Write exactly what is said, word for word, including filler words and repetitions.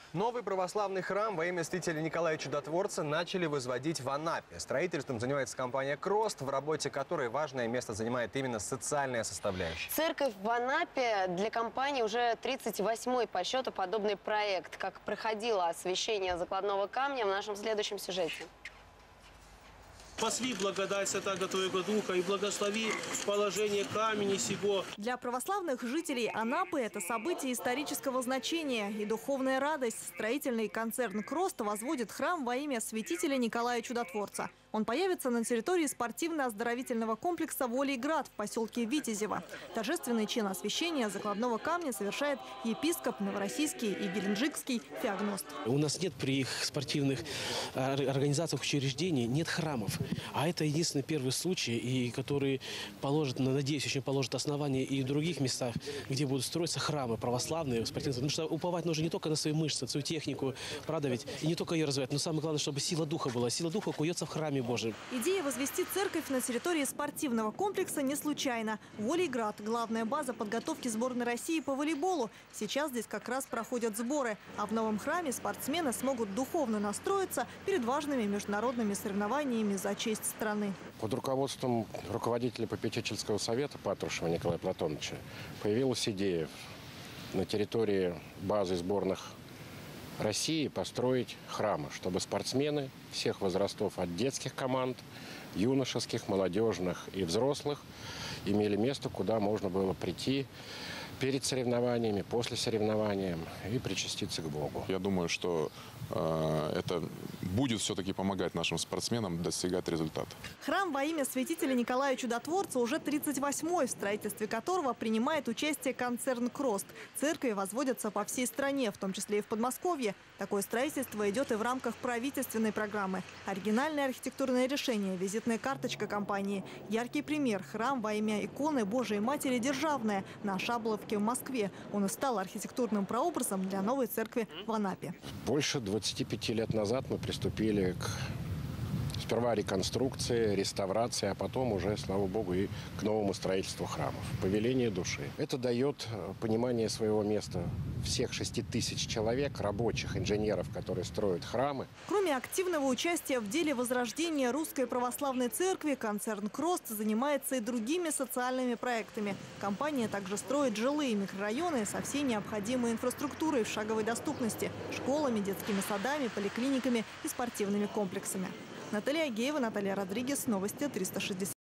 Новый православный храм во имя святителя Николая Чудотворца начали возводить в Анапе. Строительством занимается компания «Крост», в работе которой важное место занимает именно социальная составляющая. Церковь в Анапе для компании уже тридцать восьмой по счету подобный проект. Как проходило освящение закладного камня, в нашем следующем сюжете. Пасли благодать Святаго Твоего Духа и благослови положение камени сего. Для православных жителей Анапы это событие исторического значения и духовная радость. Строительный концерн «Крост» возводит храм во имя святителя Николая Чудотворца. Он появится на территории спортивно-оздоровительного комплекса «Волейград» в поселке Витязево. Торжественный чин освящения закладного камня совершает епископ Новороссийский и Геленджикский Феогност. У нас нет при их спортивных организациях, учреждений, нет храмов. А это единственный первый случай, и который положит, надеюсь, очень положит основания и в других местах, где будут строиться храмы православные, спортивные. Потому что уповать нужно не только на свои мышцы, свою технику, правда ведь, и не только ее развивать, но самое главное, чтобы сила духа была. Сила духа куется в храме Божьем. Идея возвести церковь на территории спортивного комплекса не случайна. Волейград – главная база подготовки сборной России по волейболу. Сейчас здесь как раз проходят сборы. А в новом храме спортсмены смогут духовно настроиться перед важными международными соревнованиями за честь страны. Под руководством руководителя попечительского совета Патрушева Николая Платоновича появилась идея на территории базы сборных России построить храмы, чтобы спортсмены всех возрастов, от детских команд, юношеских, молодежных и взрослых, имели место, куда можно было прийти перед соревнованиями, после соревнований и причаститься к Богу. Я думаю, что э, это будет все-таки помогать нашим спортсменам достигать результата. Храм во имя святителя Николая Чудотворца уже тридцать восьмой, в строительстве которого принимает участие концерн «Крост». Церкви возводятся по всей стране, в том числе и в Подмосковье. Такое строительство идет и в рамках правительственной программы. Оригинальное архитектурное решение, визитная карточка компании. Яркий пример – храм во имя иконы Божией Матери Державная на Шабловке в Москве. Он и стал архитектурным прообразом для новой церкви в Анапе. Больше двадцати пяти лет назад мы приступили к сперва реконструкции, реставрации, а потом уже, слава Богу, и к новому строительству храмов. Повеление души. Это дает понимание своего места всех шести тысяч человек, рабочих, инженеров, которые строят храмы. Кроме активного участия в деле возрождения Русской Православной Церкви, концерн «Крост» занимается и другими социальными проектами. Компания также строит жилые микрорайоны со всей необходимой инфраструктурой в шаговой доступности – школами, детскими садами, поликлиниками и спортивными комплексами. Наталья Агеева, Наталья Родригес. Новости триста шестьдесят.